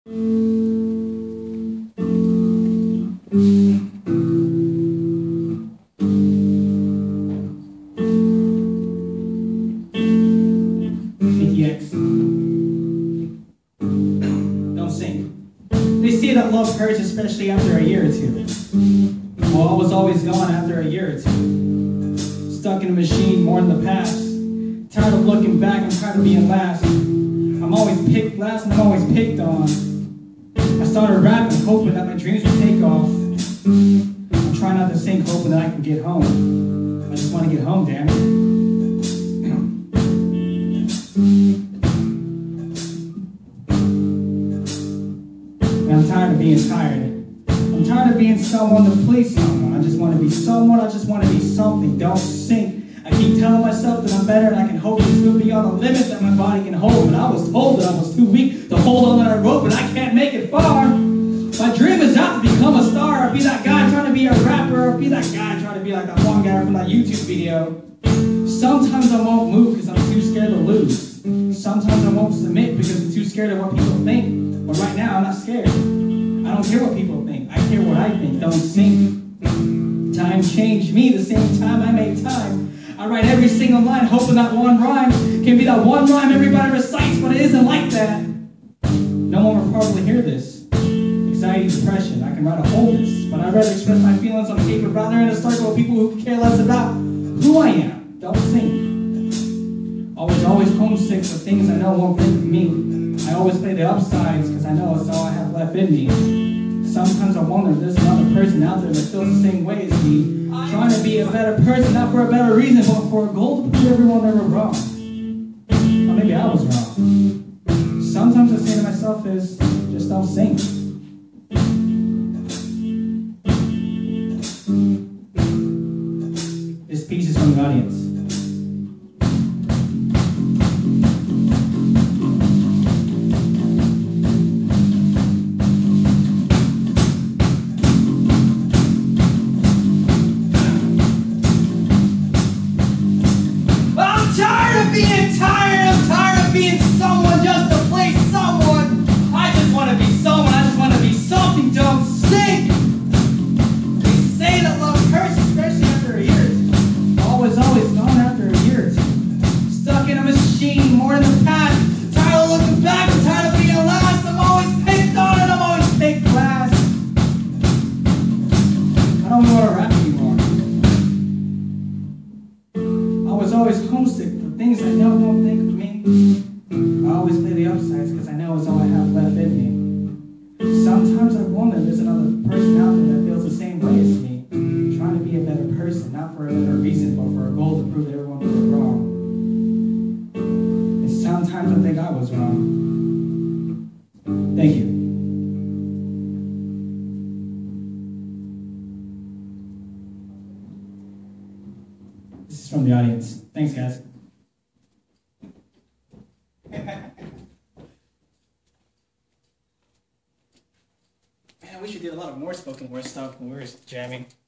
Nikki X. Don't sing. They say that love hurts, especially after a year or two. Well, I was always gone after a year or two. Stuck in a machine, more in the past. Tired of looking back, I'm tired of being last. I'm always picked last and I'm always picked on. I started rapping, hoping that my dreams would take off. I'm trying not to sink, hoping that I can get home. I just want to get home, damn it. And I'm tired of being tired. I'm tired of being someone to please someone. I just want to be someone, I just want to be something. Don't sink. I keep telling myself that I'm better and I can hope to still be on the limit that my body can hold. But I was told that I was too weak to hold on to that rope and I can't make it far. My dream is out to become a star. I'll be that guy trying to be a rapper. I'll be that guy trying to be like that one guy from that YouTube video. Sometimes I won't move because I'm too scared to lose. Sometimes I won't submit because I'm too scared of what people think. But right now I'm not scared. I don't care what people think. I care what I think. Don't sink. Time changed me the same time I made time. I write every single line, hoping that one rhyme can be that one rhyme everybody recites, but it isn't like that. No one will probably hear this. Anxiety, depression, I can write a whole list, but I'd rather express my feelings on paper rather than in a circle of people who care less about who I am. Don't think. Always homesick for things I know won't bring me. I always play the upsides because I know it's all I have left in me. Sometimes I wonder if there's another person out there that feels the same way as me. Trying to be a better person, not for a better reason, but for a goal to prove everyone they were wrong. Or maybe I was wrong. Sometimes I say to myself is, just don't sing. This piece is from the audience. I'm tired of being someone just to please someone. I just want to be someone, I just want to be something. Don't sink. They say that love hurts, especially after a year or two. Always gone after a year or two. Stuck in a machine, more in the past. Tired of looking back, I'm tired of being last. I'm always picked on and I'm always picked last. I don't want to rap anymore. I was always homesick for things I know won't think of me. I always play the upsides because I know it's all I have left in me. Sometimes I wonder if there's another person out there that feels the same way as me. Trying to be a better person, not for a better reason, but for a goal to prove that everyone was wrong. And sometimes I think I was wrong. Thank you. This is from the audience. Thanks, guys. Man, I wish we did a lot of more spoken word stuff when we were jamming.